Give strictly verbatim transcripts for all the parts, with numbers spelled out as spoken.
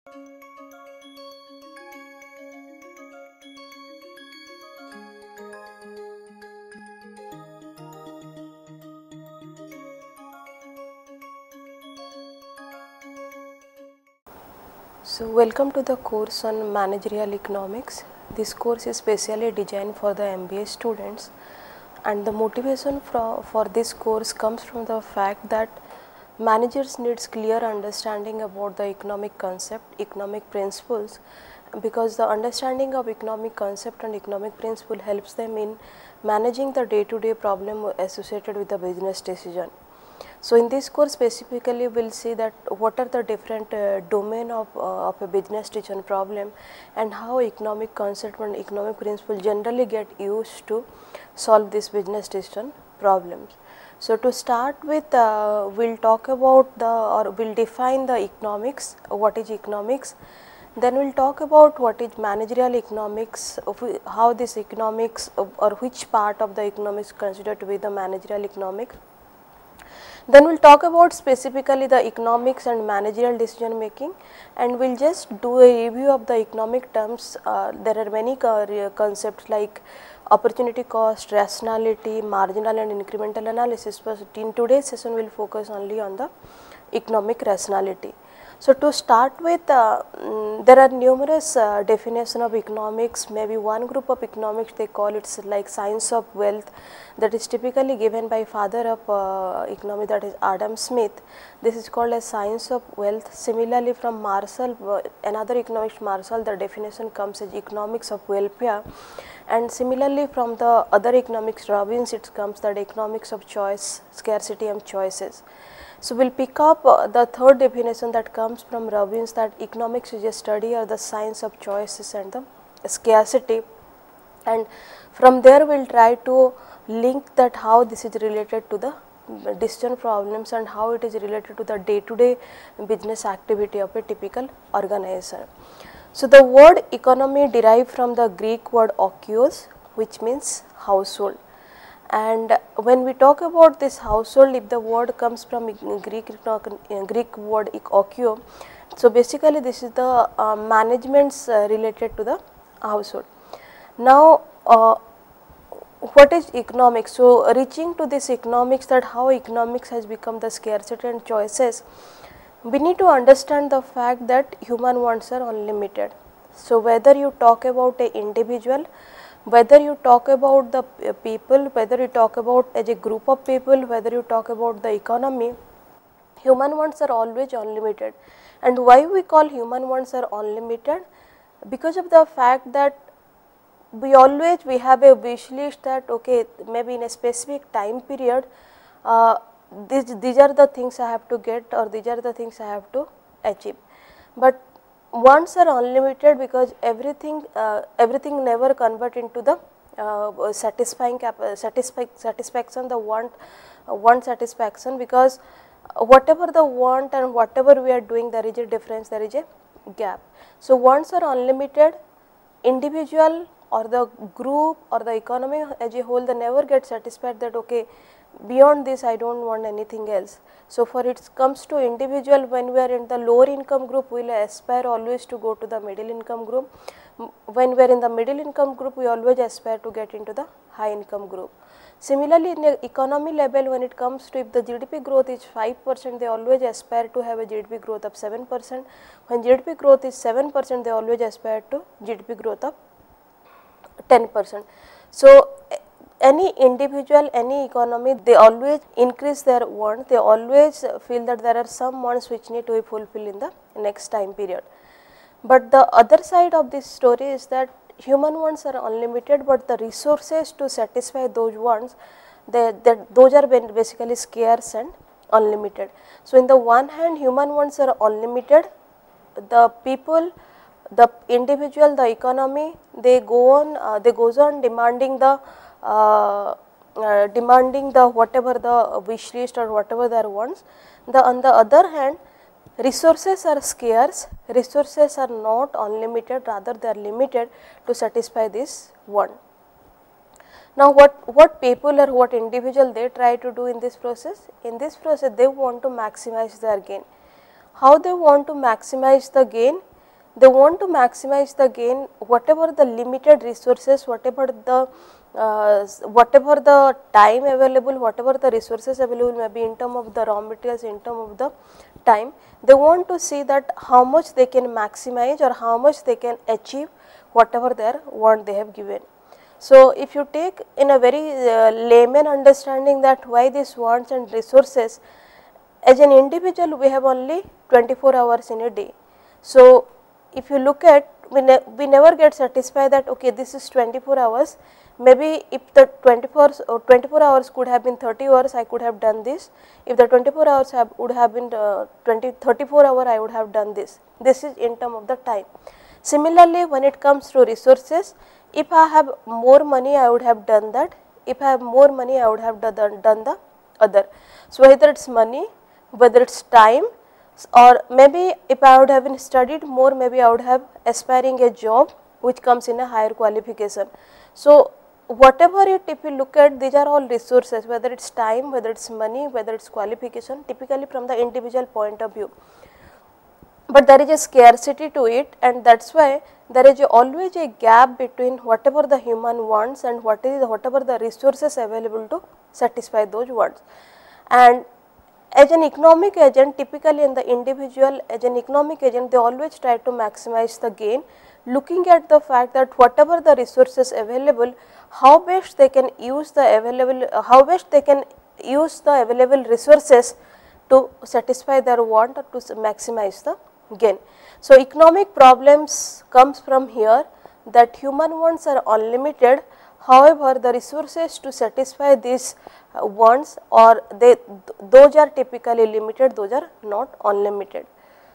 So, welcome to the course on managerial economics. This course is specially designed for the M B A students, and the motivation for, for this course comes from the fact that managers needs clear understanding about the economic concept, economic principles, because the understanding of economic concept and economic principle helps them in managing the day to day problem associated with the business decision. So, in this course specifically we will see that what are the different uh, domain of, uh, of a business decision problem and how economic concept and economic principle generally get used to solve this business decision problems. So, to start with uh, we will talk about the or we will define the economics, what is economics, then we will talk about what is managerial economics, how this economics or which part of the economics considered to be the managerial economics. Then we will talk about specifically the economics and managerial decision making, and we will just do a review of the economic terms. Uh, there are many co concepts like opportunity cost, rationality, marginal and incremental analysis, but in today's session we will focus only on the economic rationality. So, to start with, uh, um, there are numerous uh, definitions of economics. Maybe one group of economics they call it like science of wealth, that is typically given by father of uh, economy, that is Adam Smith. This is called as science of wealth. Similarly, from Marshall, uh, another economist Marshall, the definition comes as economics of welfare, and similarly from the other economics Robbins, it comes that economics of choice, scarcity and choices. So, we will pick up uh, the third definition that comes from Robbins, that economics is a study or the science of choices and the scarcity, and from there we will try to link that how this is related to the decision problems and how it is related to the day to day business activity of a typical organization. So, the word economy derived from the Greek word okios, which means household. And when we talk about this household, if the word comes from Greek Greek word okio, so basically this is the uh, managements uh, related to the household. Now, uh, what is economics? So, reaching to this economics, that how economics has become the scarcity and choices, we need to understand the fact that human wants are unlimited. So, whether you talk about a individual, whether you talk about the people, whether you talk about as a group of people, whether you talk about the economy, human wants are always unlimited. And why we call human wants are unlimited? Because of the fact that we always we have a wish list that okay, maybe in a specific time period, uh, these, these are the things I have to get, or these are the things I have to achieve. But wants are unlimited because everything uh, everything never convert into the uh, satisfying cap satisfi satisfaction the want uh, want satisfaction, because whatever the want and whatever we are doing, there is a difference, there is a gap. So, wants are unlimited, individual or the group or the economy as a whole, they never get satisfied that okay, beyond this I do not want anything else. So, for it comes to individual, when we are in the lower income group, we will aspire always to go to the middle income group. When we are in the middle income group, we always aspire to get into the high income group. Similarly, in the economy level, when it comes to if the G D P growth is five percent, they always aspire to have a G D P growth of seven percent. When G D P growth is seven percent, they always aspire to G D P growth of ten percent. So, any individual, any economy, they always increase their want, they always feel that there are some wants which need to be fulfilled in the next time period. But the other side of this story is that human wants are unlimited, but the resources to satisfy those wants, they, they, those are basically scarce and unlimited. So, in the one hand human wants are unlimited, the people, the individual, the economy, they go on, uh, they goes on demanding the Uh, uh, demanding the whatever the wish list or whatever their wants. The on the other hand, resources are scarce, resources are not unlimited, rather they are limited to satisfy this want. Now, what, what people or what individual they try to do in this process? In this process, they want to maximize their gain. How they want to maximize the gain? they want to maximize the gain whatever the limited resources, whatever the uh, whatever the time available, whatever the resources available may be in terms of the raw materials, in terms of the time, they want to see that how much they can maximize or how much they can achieve whatever their want they have given. So, if you take in a very uh, layman understanding that why these wants and resources, as an individual we have only twenty-four hours in a day. So, if you look at we, ne we never get satisfied that okay this is twenty-four hours, maybe if the twenty-four or twenty-four hours could have been thirty hours, I could have done this. If the twenty-four hours have, would have been uh, twenty, thirty-four hour, I would have done this. This is in term of the time. Similarly, when it comes to resources, if I have more money, I would have done that. If I have more money, I would have done, done the other. So, whether it is money, whether it is time, or maybe if I would have been studied more, maybe I would have aspiring a job which comes in a higher qualification. So, whatever it, if you look at, these are all resources, whether it is time, whether it is money, whether it is qualification, typically from the individual point of view. But there is a scarcity to it, and that is why there is a always a gap between whatever the human wants and what is whatever the resources available to satisfy those wants. And as an economic agent, typically in the individual, as an economic agent, they always try to maximize the gain, looking at the fact that whatever the resources available, how best they can use the available, uh, how best they can use the available resources to satisfy their want or to maximize the gain. So, economic problems comes from here that human wants are unlimited, however, the resources to satisfy these uh, wants or they th those are typically limited, those are not unlimited.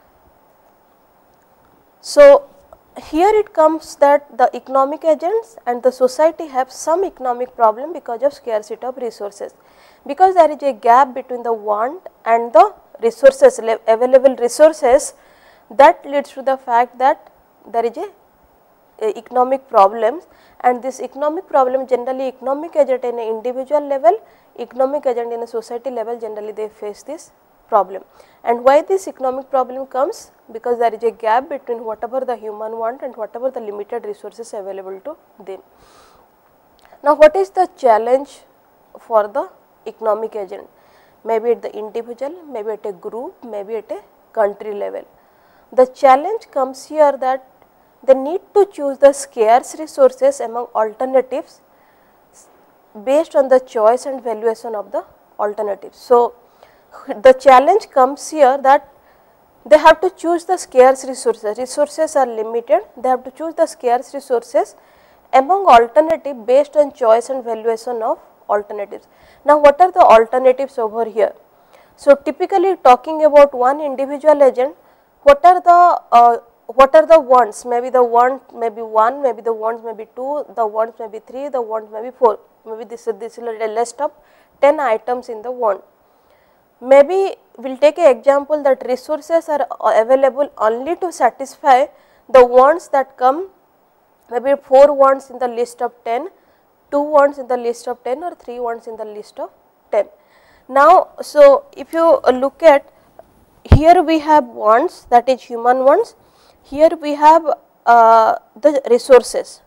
So, here it comes that the economic agents and the society have some economic problem because of scarcity of resources, because there is a gap between the want and the resources, available resources, that leads to the fact that there is a, a economic problems, and this economic problem generally economic agent in an individual level, economic agent in a society level, generally they face this problem. And why this economic problem comes? Because there is a gap between whatever the human want and whatever the limited resources available to them. Now, what is the challenge for the economic agent? Maybe at the individual, maybe at a group, maybe at a country level. The challenge comes here that they need to choose the scarce resources among alternatives based on the choice and valuation of the alternatives. So, the challenge comes here that they have to choose the scarce resources, resources are limited, they have to choose the scarce resources among alternative based on choice and valuation of alternatives. Now, what are the alternatives over here? So, typically talking about one individual agent, what are the uh, what are the wants? Maybe the want may be one, maybe the wants may be two, the wants may be three, the wants may be four. Maybe this is this is a list of ten items in the want. Maybe we will take an example that resources are available only to satisfy the wants that come, maybe four wants in the list of ten, two wants in the list of ten, or three wants in the list of ten. Now, so if you look at, here we have wants, that is human wants, here we have uh, the resources.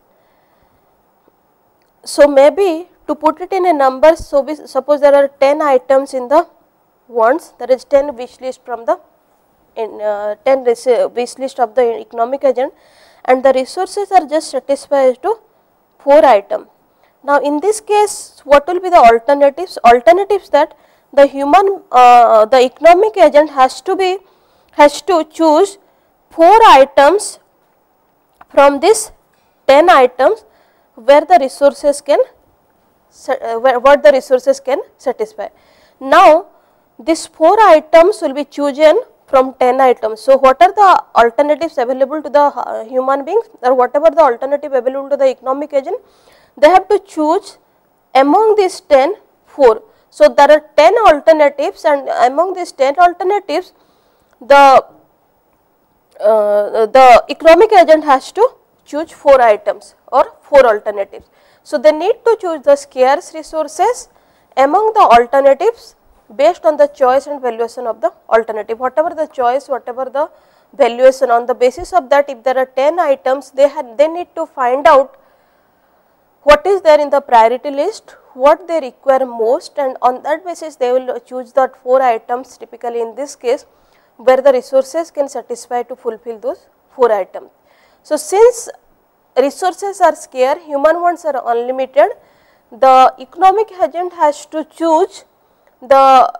So, maybe to put it in a number, so we suppose there are ten items in the wants, there is ten wish list from the in uh, ten wish list of the economic agent, and the resources are just satisfied to four items. Now, in this case, what will be the alternatives? Alternatives that the human, uh, the economic agent has to be, has to choose four items from this ten items where the resources can, uh, where what the resources can satisfy. Now, these four items will be chosen from ten items. So, what are the alternatives available to the uh, human beings, or whatever the alternative available to the economic agent, they have to choose among these ten, four. So, there are ten alternatives, and among these ten alternatives, the uh, the economic agent has to choose four items or four alternatives. So, they need to choose the scarce resources among the alternatives based on the choice and valuation of the alternative. Whatever the choice, whatever the valuation. On the basis of that, if there are ten items, they had they need to find out what is there in the priority list, what they require most, and on that basis they will choose that four items, typically in this case where the resources can satisfy to fulfill those four items. So, since resources are scarce, human wants are unlimited, the economic agent has to choose the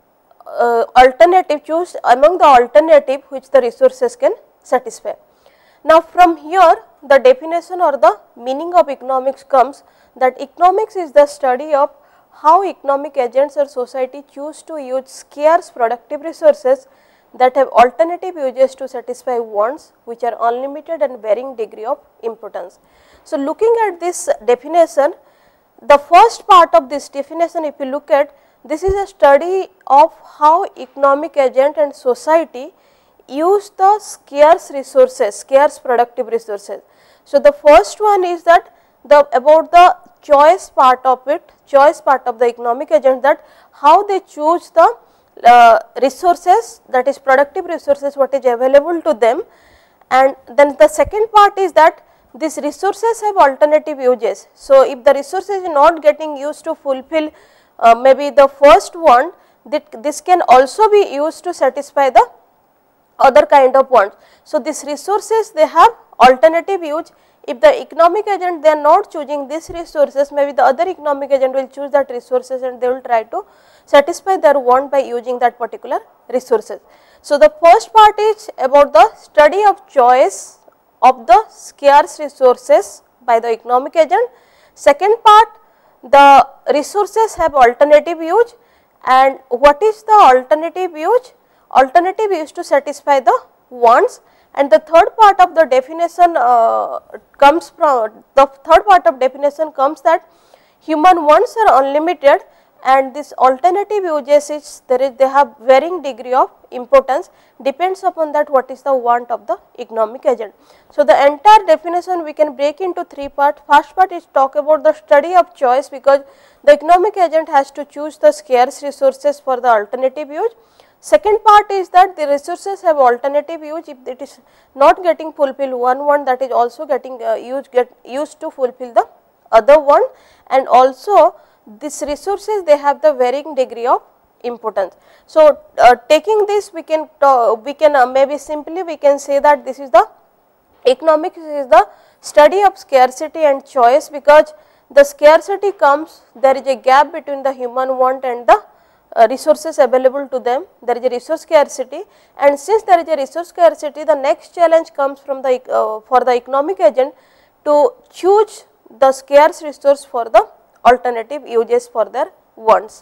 uh, alternative, choose among the alternative which the resources can satisfy. Now, from here the definition or the meaning of economics comes, that economics is the study of how economic agents or society choose to use scarce productive resources that have alternative uses to satisfy wants which are unlimited and varying degree of importance. So, looking at this definition, the first part of this definition, if you look at, this is a study of how economic agent and society use the scarce resources, scarce productive resources. So, the first one is that the about the choice part of it, choice part of the economic agent, that how they choose the uh, resources, that is productive resources what is available to them. And then the second part is that these resources have alternative uses. So, if the resources is not getting used to fulfill uh, maybe the first one, that this can also be used to satisfy the other kind of wants. So, these resources they have alternative use. If the economic agent they are not choosing these resources, maybe the other economic agent will choose that resources and they will try to satisfy their want by using that particular resources. So, the first part is about the study of choice of the scarce resources by the economic agent. Second part, the resources have alternative use, and what is the alternative use? Alternative use to satisfy the wants. And the third part of the definition uh, comes from, the third part of definition comes that human wants are unlimited and this alternative uses is there is they have varying degree of importance, depends upon that what is the want of the economic agent. So, the entire definition we can break into three parts. First part is talk about the study of choice, because the economic agent has to choose the scarce resources for the alternative use. Second part is that the resources have alternative use, if it is not getting fulfill one want, that is also getting uh, used get used to fulfill the other one, and also these resources they have the varying degree of importance. So, uh, taking this we can talk, we can uh, maybe simply we can say that this is the economics is the study of scarcity and choice, because the scarcity comes, there is a gap between the human want and the Uh, resources available to them, there is a resource scarcity, and since there is a resource scarcity, the next challenge comes from the uh, for the economic agent to choose the scarce resource for the alternative uses for their wants.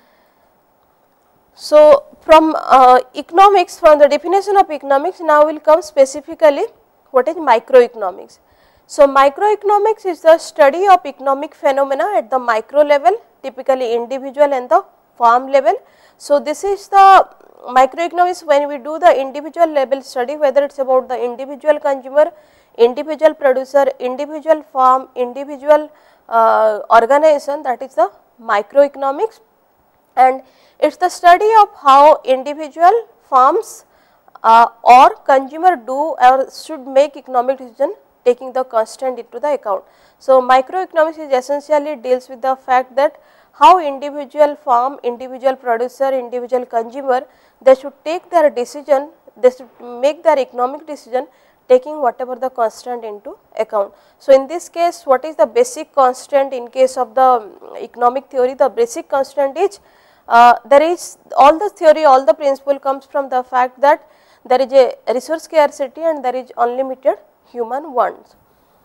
So, from uh, economics, from the definition of economics, now will come specifically what is microeconomics. So, microeconomics is the study of economic phenomena at the micro level, typically individual and the farm level. So, this is the microeconomics when we do the individual level study, whether it is about the individual consumer, individual producer, individual farm, individual uh, organization, that is the microeconomics, and it is the study of how individual farms uh, or consumer do or should make economic decision taking the constraint into the account. So, microeconomics is essentially deals with the fact that how individual farm, individual producer, individual consumer, they should take their decision, they should make their economic decision taking whatever the constraint into account. So, in this case what is the basic constraint in case of the economic theory? The basic constraint is uh, there is all the theory, all the principle comes from the fact that there is a resource scarcity and there is unlimited human wants.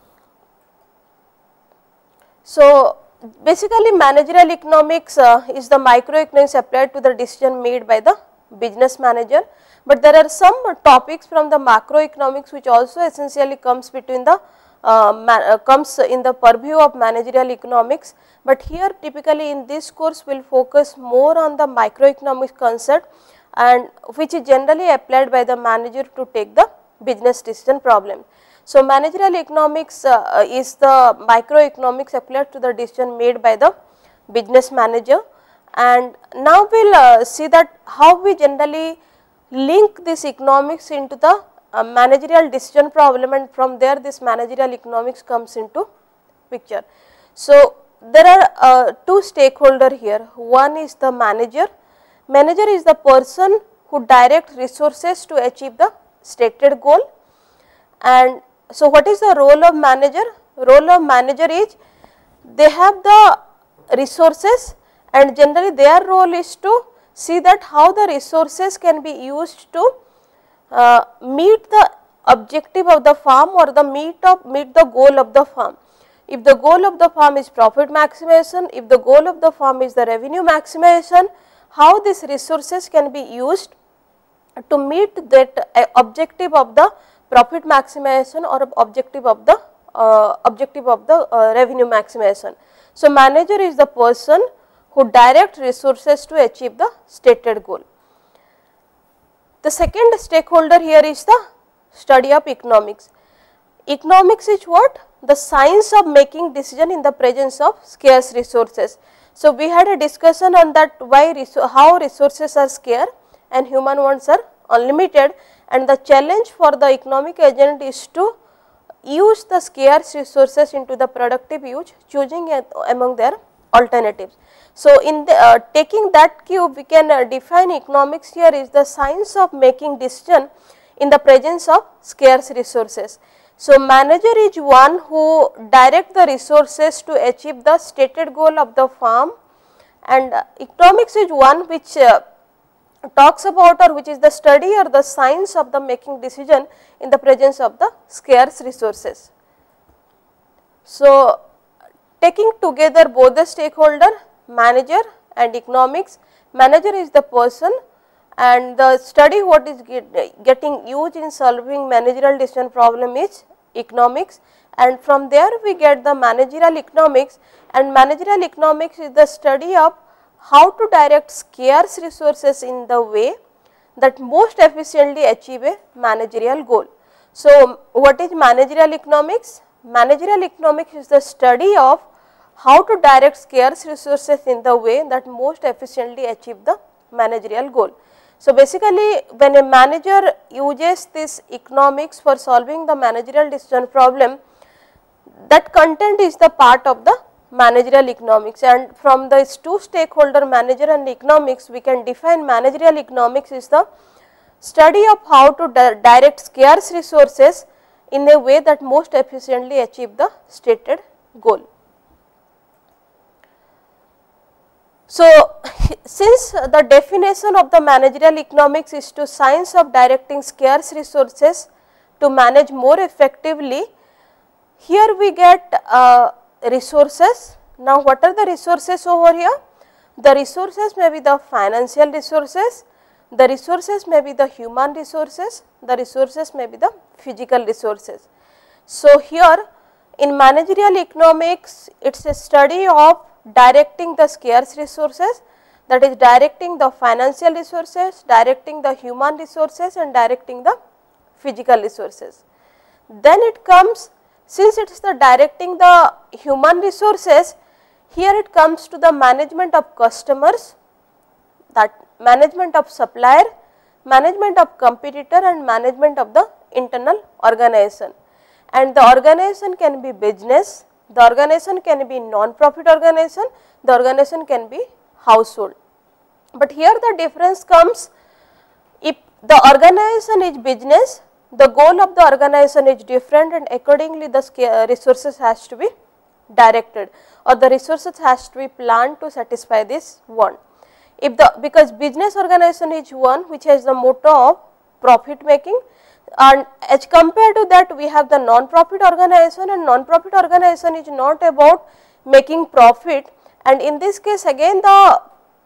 So, basically managerial economics uh, is the microeconomics applied to the decision made by the business manager, but there are some topics from the macroeconomics which also essentially comes between the uh, uh, comes in the purview of managerial economics, but here typically in this course we will focus more on the microeconomics concept, and which is generally applied by the manager to take the business decision problem. So, managerial economics uh, is the microeconomics applied to the decision made by the business manager, and now we will uh, see that how we generally link this economics into the a managerial decision problem, and from there this managerial economics comes into picture. So, there are uh, two stakeholder here. One is the manager. Manager is the person who direct resources to achieve the stated goal. And so, what is the role of manager? Role of manager is they have the resources, and generally their role is to see that how the resources can be used to uh, meet the objective of the firm or the meet of meet the goal of the firm. If the goal of the firm is profit maximization, if the goal of the firm is the revenue maximization, how these resources can be used to meet that uh, objective of the profit maximization or objective of the uh, objective of the uh, revenue maximization. So, manager is the person who direct resources to achieve the stated goal. The second stakeholder here is the study of economics. Economics is what? The science of making decision in the presence of scarce resources. So, we had a discussion on that why how resources are scarce and human wants are unlimited, and the challenge for the economic agent is to use the scarce resources into the productive use, choosing among their alternatives. So, in the uh, taking that cue, we can uh, define economics here is the science of making decision in the presence of scarce resources. So, manager is one who direct the resources to achieve the stated goal of the firm, and uh, economics is one which uh, talks about or which is the study or the science of the making decision in the presence of the scarce resources. So, taking together both the stakeholder manager and economics, manager is the person and the study what is get, getting used in solving managerial decision problem is economics, and from there we get the managerial economics, and managerial economics is the study of how to direct scarce resources in the way that most efficiently achieve a managerial goal. So, what is managerial economics? Managerial economics is the study of how to direct scarce resources in the way that most efficiently achieve the managerial goal. So, basically when a manager uses this economics for solving the managerial decision problem, that content is the part of the managerial economics, and from the two stakeholder manager and economics we can define managerial economics is the study of how to di direct scarce resources in a way that most efficiently achieve the stated goal. So, since the definition of the managerial economics is to science of directing scarce resources to manage more effectively, here we get uh, resources. Now, what are the resources over here? The resources may be the financial resources, the resources may be the human resources, the resources may be the physical resources. So, here in managerial economics, it is a study of directing the scarce resources, that is directing the financial resources, directing the human resources and directing the physical resources. Then it comes, since it is the directing the human resources, here it comes to the management of customers, that management of supplier, management of competitor and management of the internal organization. And the organization can be business, the organization can be non-profit organization, the organization can be household. But here the difference comes, if the organization is business, the goal of the organization is different and accordingly the resources has to be directed or the resources has to be planned to satisfy this one. If the, because business organization is one which has the motto of profit making, and as compared to that we have the non-profit organization, and non-profit organization is not about making profit, and in this case again the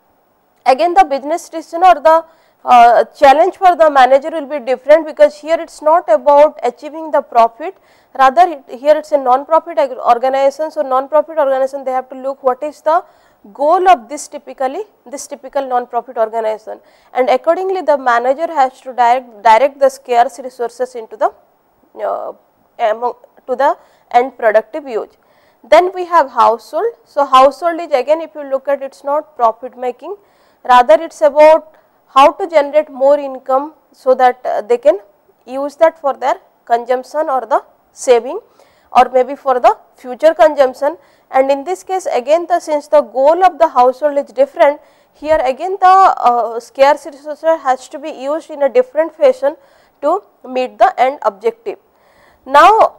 again the business decision or the uh, challenge for the manager will be different, because here it is not about achieving the profit, rather it, here it is a non-profit organization. So, non-profit organization they have to look what is the goal of this typically this typical non-profit organization, and accordingly the manager has to direct, direct the scarce resources into the uh, among, to the end productive use. Then we have household. So, household is again if you look at it is not profit making, rather it is about how to generate more income so that uh, they can use that for their consumption or the saving or maybe for the future consumption. And in this case again the since the goal of the household is different, here again the uh, scarce resource has to be used in a different fashion to meet the end objective. Now,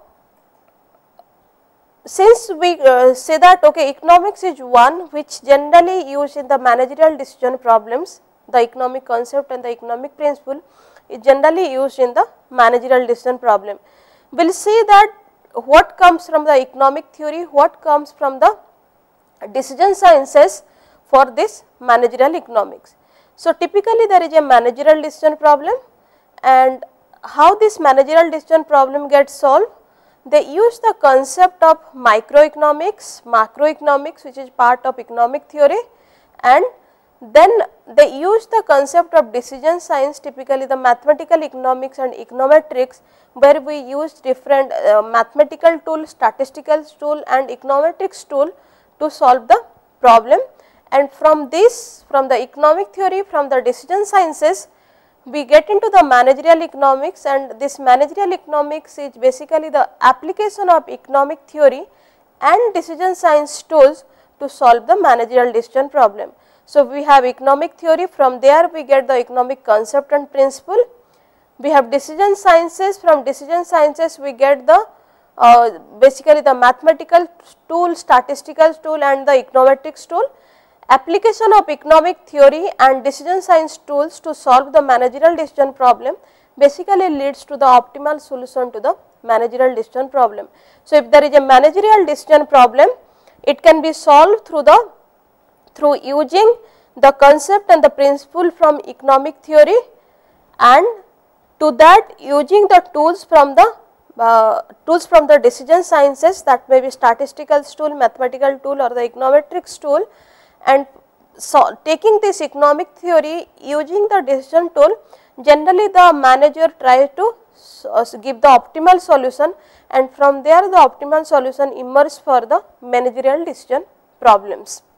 since we uh, say that okay, economics is one which generally used in the managerial decision problems, the economic concept and the economic principle is generally used in the managerial decision problem. We will see that what comes from the economic theory, what comes from the decision sciences for this managerial economics. So, typically there is a managerial decision problem, and how this managerial decision problem gets solved? They use the concept of microeconomics, macroeconomics which is part of economic theory, and then they use the concept of decision science, typically the mathematical economics and econometrics, where we use different uh, mathematical tool, statistical tool and econometrics tool to solve the problem. And from this, from the economic theory, from the decision sciences, we get into the managerial economics, and this managerial economics is basically the application of economic theory and decision science tools to solve the managerial decision problem. So, we have economic theory, from there we get the economic concept and principle. We have decision sciences, from decision sciences we get the uh, basically the mathematical tool, statistical tool and the econometrics tool. Application of economic theory and decision science tools to solve the managerial decision problem basically leads to the optimal solution to the managerial decision problem. So, if there is a managerial decision problem, it can be solved through the through using the concept and the principle from economic theory, and to that using the tools from the uh, tools from the decision sciences, that may be statistical tool, mathematical tool or the econometrics tool, and so taking this economic theory using the decision tool, generally the manager tries to uh, give the optimal solution, and from there the optimal solution emerges for the managerial decision problems.